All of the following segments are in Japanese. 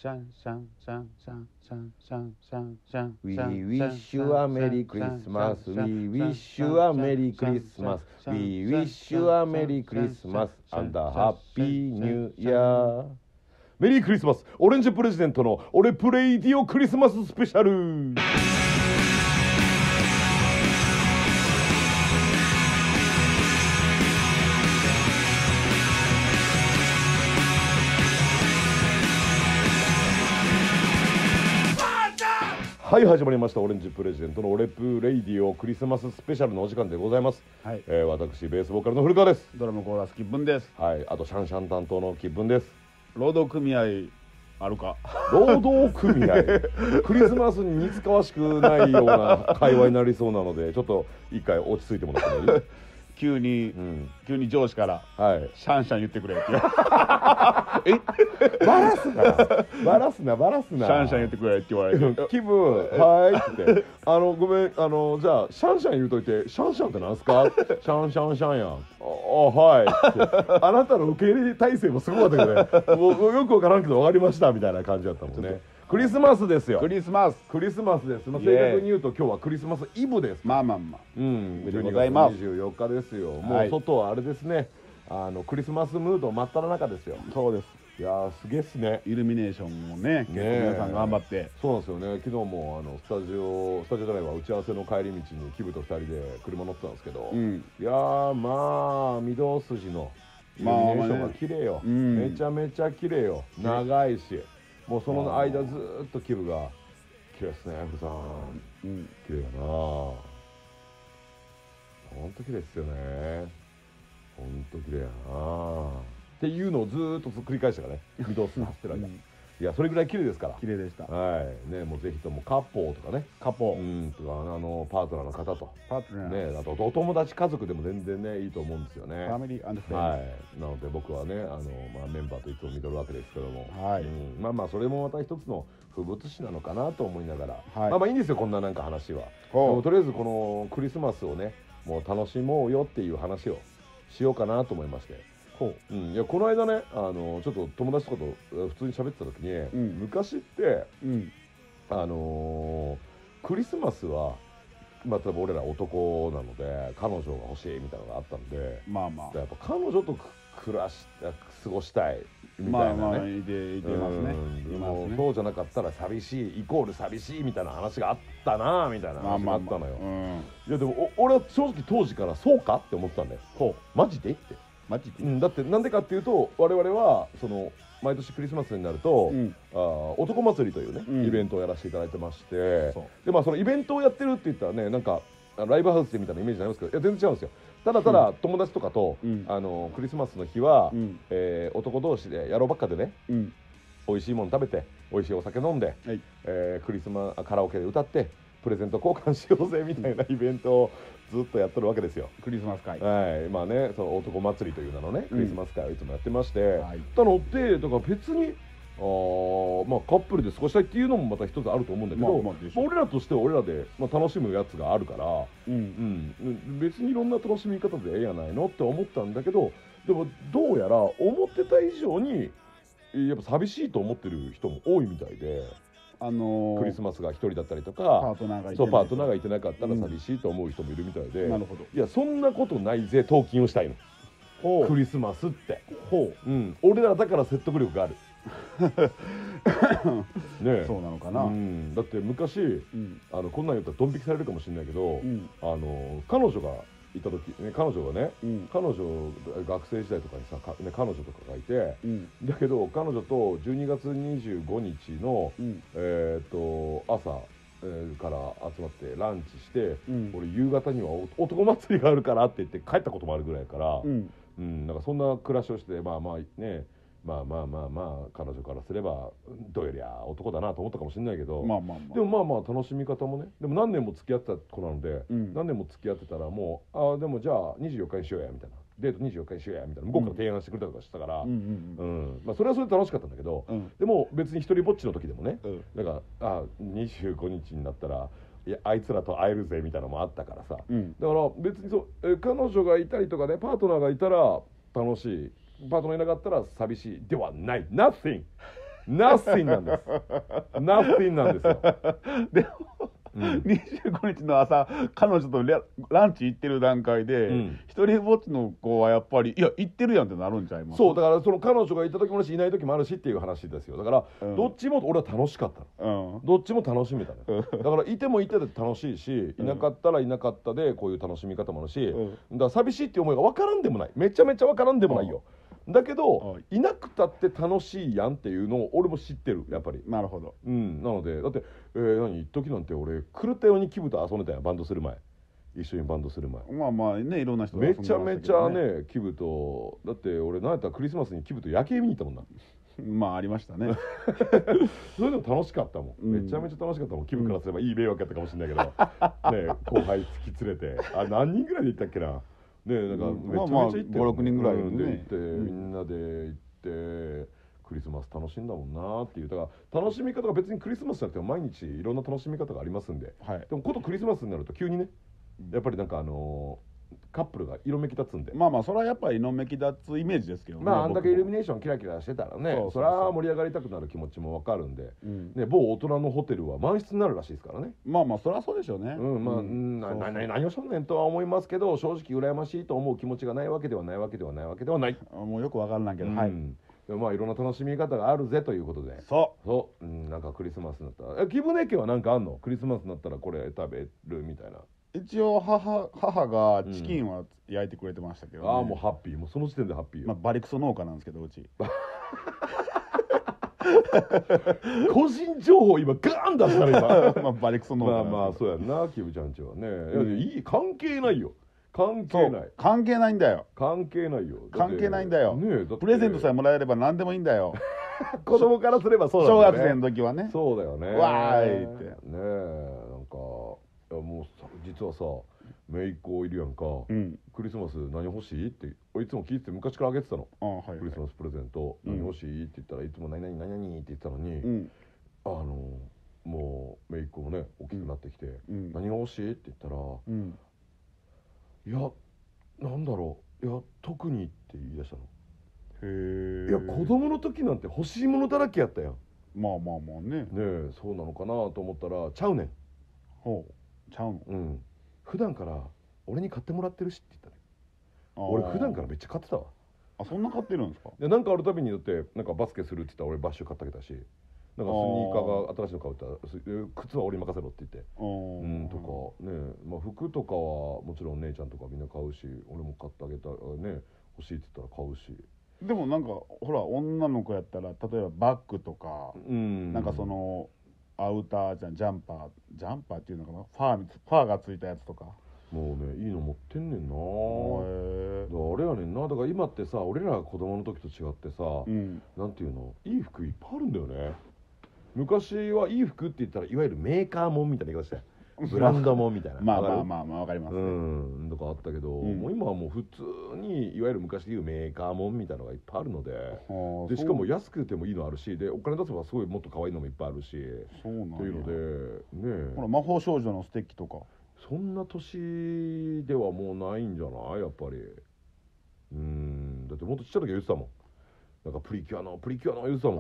We wish you a Merry Christmas. We wish you a Merry Christmas. We wish you a Merry Christmas and a Happy New Year. メリークリスマス、オレンジプレジデントの俺プレイディオクリスマススペシャル。はい、始まりました。オレンジプレジデントの俺プレイディオクリスマススペシャルのお時間でございます。はい、私ベースボーカルの古川です。 ドラムコーラスキッブンです。 はい、あとシャンシャン担当のキッブンです。 労働組合あるか。 労働組合クリスマスに似つかわしくないような会話になりそうなので、ちょっと一回落ち着いてもらってもいい？ 急に上司から、はい、シャンシャン言ってくれって言われてバラすなシャンシャン言ってくれって言われて気分はいってごめんじゃあシャンシャン言うといて、シャンシャンってなんすか？シャンシャンシャンやん、はいってあなたの受け入れ体制もすごかったけどね、もうよくわからんけど分かりましたみたいな感じだったもんね。クリスマスですよ。 クリスマスです。正確に言うと今日はクリスマスイブです。 まあ 12月24日ですよ。もう外はあれですね、クリスマスムード真っ只中ですよ。 そうです。 いやーすげえっすね。 イルミネーションもね、結構皆さん頑張って。 そうなんですよね。昨日もスタジオじゃないわ、打ち合わせの帰り道にキブと2人で車乗ってたんですけど、いやーまあ御堂筋のイルミネーションが綺麗よ。めちゃめちゃ綺麗よ。長いし、もうその間ずーっとキブが綺麗ですね、福さん。綺麗やな。ほんと綺麗ですよね。ほんと綺麗やな。っていうのをずーっと繰り返したからね、御堂筋走ってる間。いや、それぐらい綺麗ですから。 綺麗でした。 はいね、もうぜひともカッポーとかね、とかパートナーの方とね、あとお友達家族でも全然ねいいと思うんですよね。 ファミリー&フレンド。 はい。なので僕はねメンバーといつも見とるわけですけども、それもまた一つの風物詩なのかなと思いながら、いいんですよこんななんか話は。とりあえずこのクリスマスをねもう楽しもうよっていう話をしようかなと思いまして。いやこの間ねちょっと友達とかと普通に喋ってた時に、昔って、クリスマスは例えば俺ら男なので彼女が欲しいみたいなのがあったんで、やっぱ彼女と過ごしたいみたいなね。 いてますね。 そうじゃなかったら寂しいイコール寂しいみたいな話があったなみたいな話があったのよ。いやでも俺は正直当時からそうかって思ってたんだよ。マジでって。だってなんでかっていうと、我々はその毎年クリスマスになると男祭りというねイベントをやらせていただいてまして、でそのイベントをやってるって言ったらね、なんかライブハウスでみたいなイメージになりますけど、いや全然違うんですよ。ただ友達とかとクリスマスの日は男同士で野郎ばっかでね、美味しいもの食べて美味しいお酒飲んでカラオケで歌ってプレゼント交換しようぜみたいなイベントをずっとやってるわけですよ。 クリスマス会。 その男祭りという名のねクリスマス会をいつもやってまして、たのでだから別にカップルで過ごしたいっていうのもまた一つあると思うんだけど、俺らとしては俺らで楽しむやつがあるから、別にいろんな楽しみ方でええやないのって思ったんだけど、でもどうやら思ってた以上にやっぱ寂しいと思ってる人も多いみたいで。クリスマスが一人だったりとかパートナーがいてなかったら寂しいと思う人もいるみたいで、いやそんなことないぜ、トーキンをしたいのクリスマスって。俺らだから説得力があるね。 そうなのかな。 だって昔こんなん言ったらドン引きされるかもしれないけど、彼女がいた時ね、彼女が学生時代とかにさ彼女とかがいて、だけど彼女と12月25日の朝から集まってランチして、俺夕方には男祭りがあるからって言って帰ったこともあるぐらいから、なんかそんな暮らしをして、彼女からすればどうやりゃ男だなと思ったかもしれないけど、でも楽しみ方もね、でも何年も付き合ってた子なので、何年も付き合ってたらもうでもじゃあ24日にしようやみたいな、デート24日にしようやみたいな向こうから提案してくれたりとかしたから、それはそれで楽しかったんだけど、でも別に一人ぼっちの時でもね、だから25日になったらいやあいつらと会えるぜみたいなのもあったからさ、だから別に彼女がいたりとかね、パートナーがいたら楽しい、パートナーいなかったら寂しいではない。 Nothing Nothing なんです。Nothing なんですよ。 でも、25日の朝彼女とランチ行ってる段階で、一人ぼっちの子はやっぱりいや行ってるやんってなるんちゃいます？ そうだから、その彼女がいた時もあるしいない時もあるしっていう話ですよ。だから、どっちも俺は楽しかったの、どっちも楽しめたの、だからいてもいてで楽しいし、いなかったらいなかったでこういう楽しみ方もあるし、だから寂しいっていう思いが分からんでもない、めちゃめちゃ分からんでもないよ、だけどいなくたって楽しいやんっていうのを俺も知ってる、やっぱり。 なるほど。 なのでだって、何一時なんて俺狂ったようにキブと遊んでたやん、バンドする前、一緒にバンドする前。 まあまあね、いろんな人がめちゃめちゃね、キブと、だって俺なんやったらクリスマスにキブと夜景見に行ったもんな。 まあありましたね。 それでも楽しかったもん、めちゃめちゃ楽しかったもん。キブからすればいい迷惑やったかもしれないけど、ね、後輩突き連れて、あ、何人ぐらいで行ったっけな、ね、なんかめちゃめちゃ行って、 56人ぐらいで行ってみんなで行ってクリスマス楽しんだもんなっていう。だから楽しみ方が別にクリスマスじゃなくても毎日いろんな楽しみ方がありますんで、でもことクリスマスになると急にね、やっぱりなんかカップルが色めき立つんで、 まあまあそれはやっぱり色めき立つイメージですけどね。 まああんだけイルミネーションキラキラしてたらね、それは盛り上がりたくなる気持ちもわかるんで、ね、某大人のホテルは満室になるらしいですからね。 まあまあそれはそうでしょうね。 まあ何をしょんねんとは思いますけど、正直羨ましいと思う気持ちがないわけではないわけではないわけではない。 もうよくわからないけど、はい。 まあいろんな楽しみ方があるぜということで、なんかクリスマスになったら、木舟家はなんかあんの？クリスマスになったらこれ食べるみたいな。 一応母がチキンは焼いてくれてましたけどね。 ああ、もうハッピー、もうその時点でハッピーよ。 まあバリクソ農家なんですけど、うち個人情報今ガーン出したら今まあバリクソ農家なんですけど、 まあそうやんな、キブちゃんちはね。いい、関係ないよ、関係ない、 関係ないんだよ、 関係ないよ、 関係ないんだよ。プレゼントさえもらえれば何でもいいんだよ。 子供からすればそうだよね。小学生の時はね。 そうだよね。 わーいってねえ、なんかもう実はさ、姪っ子いるやんか、クリスマス何欲しいっていつも聞いてて、昔からあげてたの。クリスマスプレゼント何欲しいって言ったらいつも何々何々って言ってたのに、もう姪っ子もね大きくなってきて、何が欲しいって言ったら、いやなんだろう、いや特にって言い出したの。へえ。いや子供の時なんて欲しいものだらけやったやん。 まあまあまあね。 ねえ、そうなのかなと思ったら、ちゃうねん。 ほう、ちゃうの。 普段から俺に買ってもらってるしって言ったね。俺普段からめっちゃ買ってたわ。 あ、そんな買ってるんですか？ でなんかあるたびにだってなんかバスケするって言ったら俺バッシュ買ってあげたし、なんかスニーカーが新しいの買うって言ったら靴は俺に任せろって言って、とかね、まあ服とかはもちろん姉ちゃんとかみんな買うし、俺も買ってあげたね、欲しいって言ったら買うし。 でもなんかほら女の子やったら例えばバッグとか、なんかそのアウタージャンパーっていうのかな、ファーがついたやつとか。 もうね、いいの持ってんねんな。あれやねんな。だから今ってさ、俺らが子供の時と違ってさ、なんていうの、いい服いっぱいあるんだよね。昔はいい服って言ったらいわゆるメーカーもんみたいな言い方したよ。ブランドもんみたいな。 まあまあまあまあわかりますね。 とかあったけど、もう今はもう普通にいわゆる昔でいうメーカーもんみたいなのがいっぱいあるので、でしかも安くてもいいのあるし、でお金出せばすごいもっと可愛いのもいっぱいあるし、 そうなんや。 というのでね。 ほら魔法少女のステッキとか。 そんな年ではもうないんじゃない、やっぱり。だってもっとちっちゃい時は言ってたもん。なんかプリキュアの言ってたもん。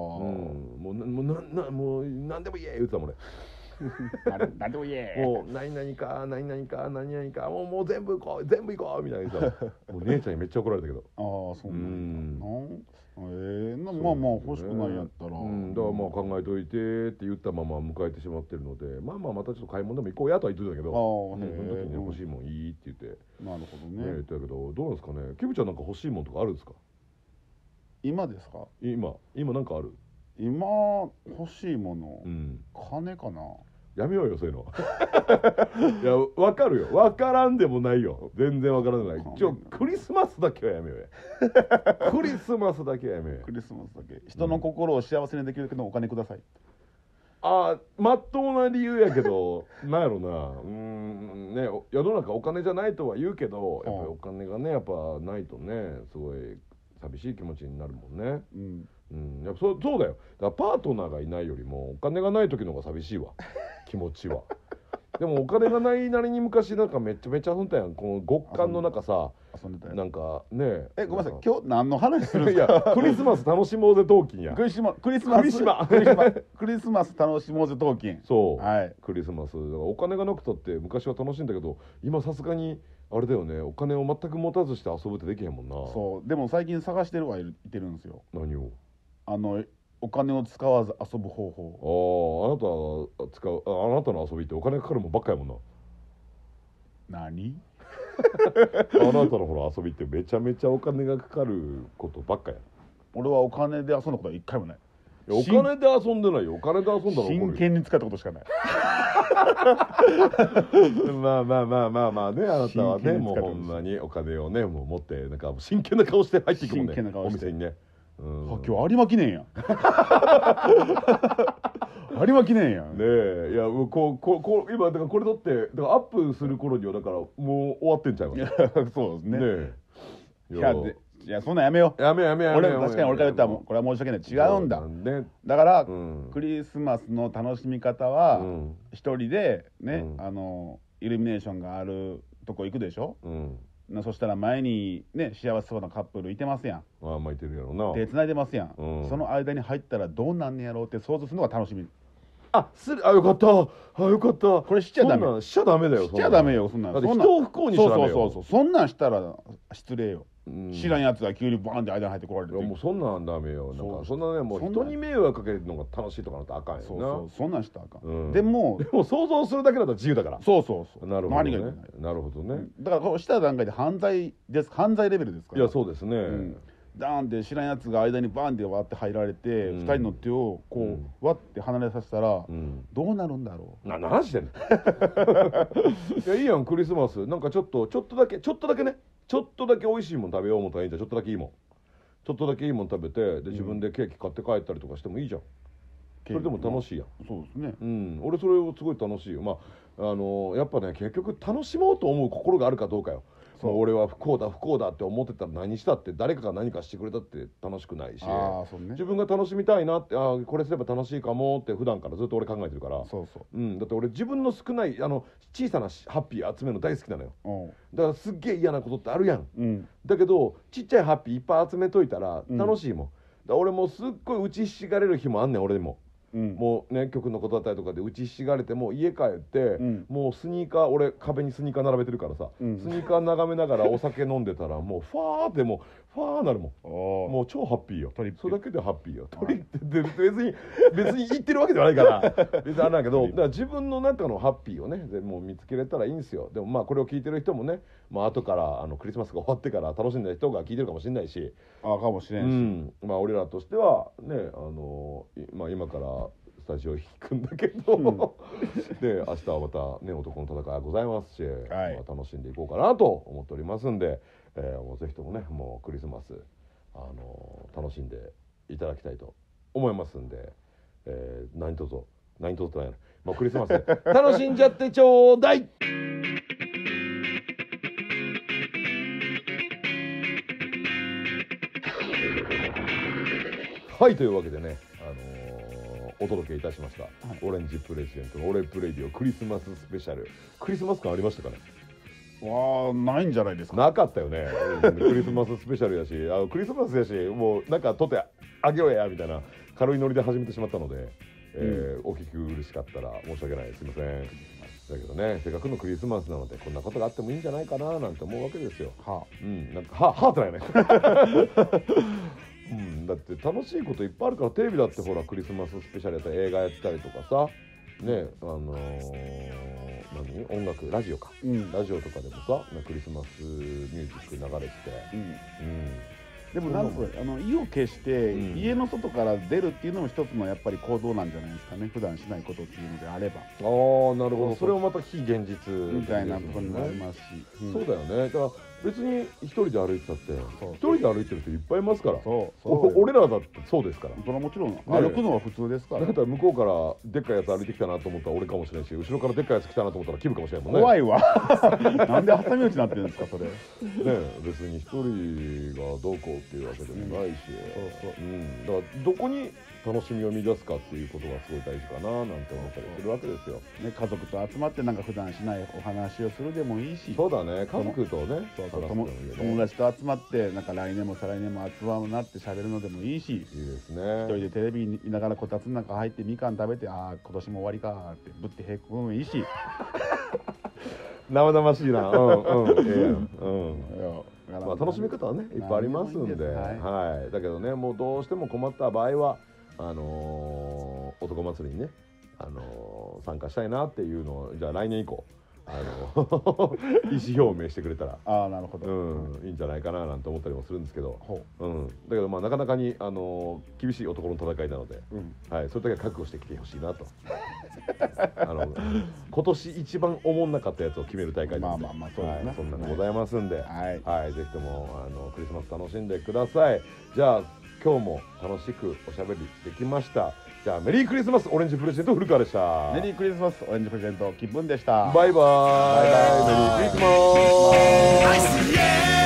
もう何でも言え言ってたもんね。 何でも言え。 もう何々か何々か何々かもう全部行こうみたいな言ってたもん。もう姉ちゃんにめっちゃ怒られたけど。 ああ、そうなんだ。まあまあ欲しくないやったら。だからまあ考えといてって言ったまま迎えてしまってるので、まあまたちょっと買い物でも行こうやとは言ってたけど、その時に欲しいもんいいって言って。 なるほどね。 言ってたけど、どうなんですかね。キブちゃんなんか欲しいもんとかあるんですか？ 今ですか？ 今なんかある？ 今欲しいもの、金かな。 やめようよそういうの。いや分かるよ、分からんでもないよ、全然分からない。クリスマスだけはやめようや。クリスマスだけはやめようや。 クリスマスだけ人の心を幸せにできるけどお金ください。 ああ、まっとうな理由やけど、なんやろな、ね、世の中お金じゃないとは言うけど、やっぱりお金がね、やっぱないとね、すごい寂しい気持ちになるもんね。やっぱそうだよ。だからパートナーがいないよりもお金がない時の方が寂しいわ。気持ちは。 でもお金がないなりに昔なんかめちゃめちゃ遊んだやん。この極寒の中さ、 遊んでたよ。 なんかねえ、 ごめんなさい、今日何の話するんですか。 いやクリスマス楽しもうぜトーキンや。 クリスマス楽しもうぜトーキン。 そう、 はい、 クリスマスだからお金がなくたって昔は楽しいんだけど、今さすがにあれだよね、お金を全く持たずして遊ぶってできへんもんな。 そう、でも最近探してるはいてるんですよ。 何を？ お金を使わず遊ぶ方法。 あなたの遊びってお金かかるもんばっかやもんな。 何？ あなたのほら遊びってめちゃめちゃお金がかかることばっかや。 俺はお金で遊んだことは一回もない。 お金で遊んでないよ。お金で遊んだら真剣に使ったことしかない。 まあね、あなたはね、もうほんまにお金をね、もう持ってなんか真剣な顔して入っていくもんね、お店にね。 今日有馬記念やん。有馬記念やん。 ねえ、いや今だからこれだってだからアップする頃にはだからもう終わってんちゃうかな。 そうですね。 いやそんなんやめよう。 やめ俺確かに俺から言ったらこれは申し訳ない、違うんだ。だからクリスマスの楽しみ方は一人でね、イルミネーションがあるとこ行くでしょ。そしたら前にね幸せそうなカップルいてますやん。 いてるやろな。 手繋いでますやん。その間に入ったらどうなんねやろうって想像するのが楽しみ。 よかったよかった。 これしちゃダメ。 しちゃダメだよ。 しちゃダメよ、そんなん。 人を不幸にしちゃダメよ。 そうそんなんしたら失礼よ。知らんやつが急にバーンって間に入ってこられて、 もうそんなんダメよ。なんかそんなね、もう人に迷惑かけるのが楽しいとかなんてあかんよな。 そんなんしたらあかん。でも想像するだけだったら自由だから。 そうなるほどね。なるほどね。 だからした段階で犯罪レベルですから。 いやそうですね。 ダーンって知らんやつが間にバーンって割って入られて、2人の手をこう割って離れさせたらどうなるんだろう。 何話してんの。いやいいやん、クリスマスなんかちょっとだけね、ちょっとだけ美味しいもん食べよう思ったらいいじゃん。ちょっとだけいいもん食べて、で自分でケーキ買って帰ったりとかしてもいいじゃん。それでも楽しいやん。 そうですね。 俺それすごい楽しいよ。やっぱね、結局楽しもうと思う心があるかどうかよ。俺は不幸だって思ってたら何したって誰かが何かしてくれたって楽しくないし、自分が楽しみたいなって、これすれば楽しいかもって普段からずっと俺考えてるから。だって俺自分の少ない小さなハッピー集めるの大好きなのよ。だからすっげえ嫌なことってあるやん。だけどちっちゃいハッピーいっぱい集めといたら楽しいもん。俺もすっごい打ちひしがれる日もあんねん俺でも。もうね、曲のことだったりとかで打ちひしがれても家帰って、もうスニーカー、俺壁にスニーカー並べてるからさ、スニーカー眺めながらお酒飲んでたらもうファーってもうファーなるもん。もう超ハッピーよ。それだけでハッピーよ。トリって別に言ってるわけではないから別にあれだけど、だから自分の中のハッピーをねもう見つけれたらいいんですよ。でもこれを聞いてる人もね、後からクリスマスが終わってから楽しんだ人が聞いてるかもしれないし、 かもしれんし、 俺らとしてはね、今からスタジオ引くんだけど、で明日はまたね男の戦いがございますし、楽しんでいこうかなと思っておりますんで、もうぜひともね、もうクリスマス楽しんでいただきたいと思いますんで、何卒ってないの、クリスマスで楽しんじゃってちょうだい。はい、というわけでね、お届けいたしました、オレンジプレジデントのオレプレディオクリスマススペシャル。クリスマス感ありましたかね。 ないんじゃないですか。 なかったよね。クリスマススペシャルやし、クリスマスやし、もうなんかとってあげようやみたいな軽いノリで始めてしまったので、お聞き苦しかったら申し訳ない、すいません。だけどね、せっかくのクリスマスなのでこんなことがあってもいいんじゃないかななんて思うわけですよ。なんかはってないね。だって楽しいこといっぱいあるから、テレビだってほらクリスマススペシャルやったら映画やったりとかさね、音楽ラジオか、ラジオとかでもさクリスマスミュージック流れてて、 でもなんか意を決して家の外から出るっていうのも一つのやっぱり行動なんじゃないですかね。普段しないことっていうのであれば。 なるほど。それもまた非現実みたいなことになりますし、 そうだよね。だから別に一人で歩いてたって一人で歩いてる人いっぱいいますから。俺らだってそうですから。 それはもちろん歩くのは普通ですから。 だから向こうからでっかいやつ歩いてきたなと思ったら俺かもしれないし、後ろからでっかいやつ来たなと思ったらキムかもしれないもんね。 怖いわ。なんで挟み撃ちになってるんですかそれ。ね、 別に一人がどうこうっていうわけでもないし、だからどこに楽しみを見出すかっていうことがすごい大事かななんて思ったりするわけですよ。 ね、家族と集まってなんか普段しないお話をするでもいいし。 そうだね、家族とね、 友達と集まってなんか来年も再来年も集まるなって喋るのでもいいし。いいですね。 一人でテレビ見ながらこたつの中入ってみかん食べて、ああ今年も終わりかってぶってへこむもいいし。 生々しいな。まあ楽しみ方はねいっぱいありますんで、はい。だけどね、もうどうしても困った場合は男祭りにね参加したいなっていうのを、じゃあ来年以降意思表明してくれたら、 ああなるほど、 いいんじゃないかななんて思ったりもするんですけど、だけどまあなかなかに厳しい男の戦いなので、はい、そういう時は覚悟してきてほしいなと。今年一番おもんなかったやつを決める大会なので、そんなのございますんで、はい、ぜひともクリスマス楽しんでください。じゃあ今日も楽しくおしゃべりできました。じゃあメリークリスマスオレンジプレゼント古川でした。 メリークリスマスオレンジプレゼント気分でした。 バイバイ。メリークリスマス。